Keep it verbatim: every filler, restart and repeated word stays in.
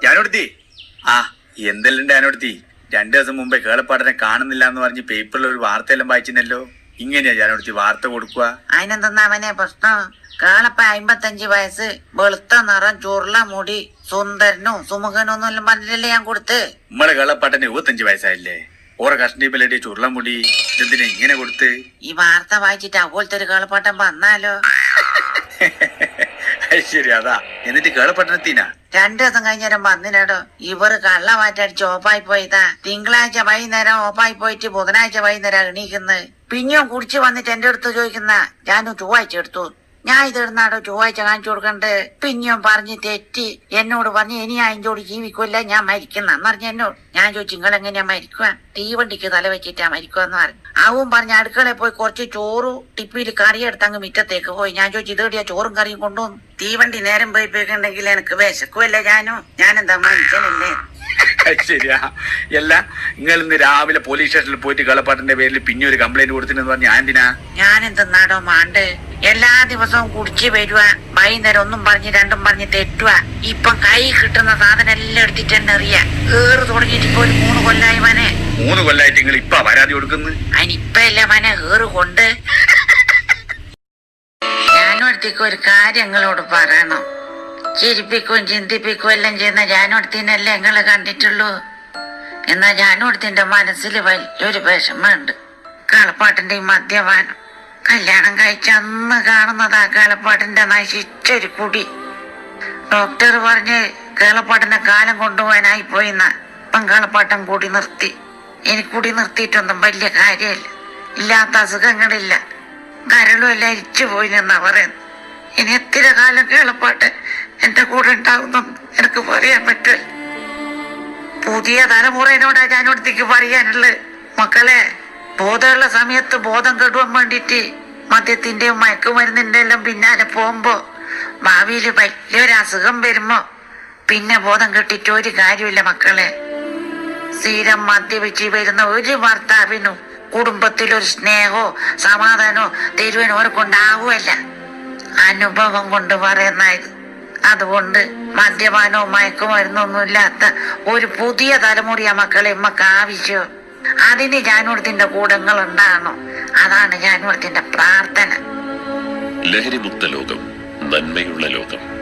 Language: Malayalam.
ജാനോടുത്തി ആ എന്തെല്ലാം ജാനോടുത്തി രണ്ടു ദിവസം മുമ്പേ കേളപ്പാടനെ കാണുന്നില്ല എന്ന് പറഞ്ഞ് പേപ്പറിൽ ഒരു വാർത്തയെല്ലാം വായിച്ചിരുന്നല്ലോ. ഇങ്ങനെയാ ജാനോടുത്തി വാർത്ത കൊടുക്കുക? അതിനെന്താ അവനെ പ്രശ്നം? കേളപ്പ അമ്പത്തഞ്ച് വയസ്സ്, വെളുത്ത നിറം, ചുരുള മുടി, സുന്ദരനും സുമുഖനും ഒന്നും പറഞ്ഞില്ലല്ലേ ഞാൻ കൊടുത്ത്. നമ്മളെ കേളപ്പാട്ടന് എഴുപത്തഞ്ച് വയസ്സായില്ലേ? ഓരോ കഷ്ണീപ്പലടി ചുരുളമുടി എന്തിനാ ഇങ്ങനെ കൊടുത്ത്? ഈ വാർത്ത വായിച്ചിട്ട് അതുപോലത്തെ ഒരു കേളപ്പാട്ടൻ വന്നാലോ? ശരി, അതാ. എന്നിട്ട് കേളപ്പട്ടണത്തിനാ രണ്ടു ദിവസം കഴിഞ്ഞേരം വന്നിനടോ. ഇവർ കള്ള മാറ്റടിച്ച് ഓപ്പായി പോയതാ. തിങ്കളാഴ്ച വൈകുന്നേരം ഓപ്പായി പോയിട്ട് ബുധനാഴ്ച വൈകുന്നേരം എണീക്കുന്നത്. പിന്നെയും കുടിച്ച് വന്നിട്ട് എന്റെ അടുത്ത് ചോദിക്കുന്ന ഞാനും ചൊവ്വാഴ്ച എടുത്തു. ഞാൻ ഇതെടുന്നാടോ ചൊവ്വാഴ്ച കാണിച്ചു കൊടുക്കണ്ട്. പിന്നെയും പറഞ്ഞ് തെറ്റി എന്നോട് പറഞ്ഞ് ഇനി അഞ്ചോട് ജീവിക്കൂല്ല, ഞാൻ മരിക്കുന്ന പറഞ്ഞ എന്നോട്. ഞാൻ ചോദിച്ചു നിങ്ങൾ എങ്ങനെയാ മരിക്കുക? തീവണ്ടിക്ക് തല വെച്ചിട്ടാ മരിക്കുവെന്ന് പറഞ്ഞു. അവൻ പറഞ്ഞ അടുക്കളയിൽ പോയി കുറച്ച് ചോറും ടിപ്പിയിൽ കറിയെടുത്ത് അങ്ങ് മിറ്റത്തേക്ക് പോയി. ഞാൻ ചോദിച്ചു ഇതേടിയാ ചോറും കറിയും കൊണ്ടുവന്നു. തീവണ്ടി നേരം പോയി പോയിക്കുണ്ടെങ്കിൽ എനിക്ക് വിശക്കുമല്ലേ? ഞാനോ ഞാനെന്താ മനുഷ്യനല്ലേ? ശരിയാ. അല്ല, നിങ്ങൾ ഇന്ന് രാവിലെ പോലീസ് സ്റ്റേഷനിൽ പോയിട്ട് കേളപ്പാട്ടന്റെ പേരിൽ പിന്നെ ഒരു കംപ്ലൈന്റ് കൊടുത്തിട്ടെന്ന് പറഞ്ഞ ഞാൻ എന്തിനാ? ഞാൻ എന്തെന്നാടോ മാണ്ട്? എല്ലാ ദിവസവും കുടിച്ച് വരുക, വൈകുന്നേരം ഒന്നും പറഞ്ഞ് രണ്ടും പറഞ്ഞ് തെറ്റുക. ഇപ്പം കൈ കിട്ടുന്ന സാധനം എല്ലാം എടുത്തിട്ട് തന്നെ അറിയാ. ഏറ് തുടങ്ങിയിട്ട് ഇപ്പൊ ഒരു മൂന്ന് കൊല്ലായി മനെ. മൂന്ന് കൊല്ലായിട്ട് നിങ്ങൾ ഇപ്പൊ പരാതി കൊടുക്കുന്നു? അതിനിപ്പല്ലേ മനെ ഏറ് കൊണ്ട്. ഞാനോടത്തേക്ക് ഒരു കാര്യങ്ങളോട് പറയണം. ചിരിപ്പിക്കുകയും ചിന്തിപ്പിക്കുകയും എല്ലാം ചെയ്യുന്ന ജാനോടത്തിനല്ലേ നിങ്ങള് കണ്ടിട്ടുള്ളൂ. എന്നാ ജാനോടത്തിന്റെ മനസ്സിൽ വലിയൊരു വിഷമമുണ്ട്. കളപ്പാട്ടിന്റെ ഈ മദ്യപാനം. കല്യാണം കഴിച്ച അന്ന് കാണുന്നതാ കേളപ്പാട്ടിന്റെ നശിച്ചൊരു കുടി. ഡോക്ടർ പറഞ്ഞ് കേളപ്പാട്ടിന്റെ കാലം കൊണ്ടുപോകാനായി പോയിന്ന. ഇപ്പം കേളപ്പാട്ടൻ കൂടി നിർത്തി. ഇനി കുടി നിർത്തിയിട്ടൊന്നും വലിയ കാര്യമില്ല. ഇല്ലാത്ത അസുഖങ്ങളില്ല. കരളും എല്ലാം ഇരിച്ചു പോയി എന്നാ പറയുന്നത്. ഇനി എത്ര കാലം കേളപ്പാട്ട് എന്റെ കൂടെ ഉണ്ടാകുന്നെന്ന് എനിക്ക് പറയാൻ പറ്റുമല്ലോ. പുതിയ തലമുറയോടാ ഞാനോടത്തേക്ക് പറയാനുള്ളത്. മക്കളെ, ബോധമുള്ള സമയത്ത് ബോധം കെടുവാൻ വേണ്ടിട്ട് മദ്യത്തിന്റെയും മയക്കുമരുന്നിന്റെ എല്ലാം പിന്നാലെ പോകുമ്പോ ഭാവിയില് വലിയൊരു അസുഖം വരുമ്പോ പിന്നെ ബോധം കെട്ടിട്ട് ഒരു കാര്യമില്ല മക്കളെ. സ്ഥിരം മദ്യപിച്ച് വരുന്ന ഒരു ഭർത്താവിനും കുടുംബത്തിലൊരു സ്നേഹോ സമാധാനോ തരുവാനോ അവർക്കുണ്ടാവുമല്ല. അനുഭവം കൊണ്ട് പറയുന്നത്. അതുകൊണ്ട് മദ്യപാനവും മയക്കുമരുന്നൊന്നും ഇല്ലാത്ത ഒരു പുതിയ തലമുറയാ മക്കളെ ഇമ്മക്ക് ആവശ്യം. അതിന് ജാനൂടത്തിന്റെ കൂടങ്ങൾ ഉണ്ടാകണം. അതാണ് ജാനൂടത്തിന്റെ പ്രാർത്ഥന. ലഹരിമുക്ത ലോകം, നന്മയുള്ള ലോകം.